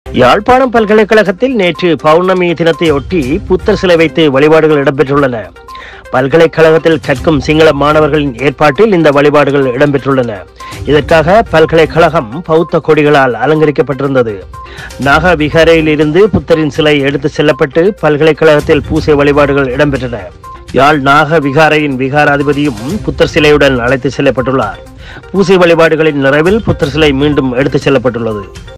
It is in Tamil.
யாழ்ப்பாணம் பல்கலைக்கழகத்தில் நேற்று பௌர்ணமி தினத்தை ஒட்டி புத்தர் சிலை வைத்து வழிபாடுகள் இடம்பெற்றுள்ளன. பல்கலைக்கழகத்தில் கற்கும் சிங்கள மாணவர்களின் ஏற்பாட்டில் இந்த வழிபாடுகள் இடம்பெற்றுள்ளன. இதற்காக பல்கலைக்கழகம் பௌத்த கொடிகளால் அலங்கரிக்கப்பட்டிருந்தது. நாக விகாரையில் இருந்து புத்தரின் சிலை எடுத்து செல்லப்பட்டு பல்கலைக்கழகத்தில் பூசை வழிபாடுகள் இடம்பெற்றன. யாழ் நாக விகாரையின் விகாராதிபதியும் புத்தர் சிலையுடன் அழைத்து செல்லப்பட்டுள்ளார். பூசை வழிபாடுகளின் நிறைவில் புத்தர் சிலை மீண்டும் எடுத்துச் செல்லப்பட்டுள்ளது.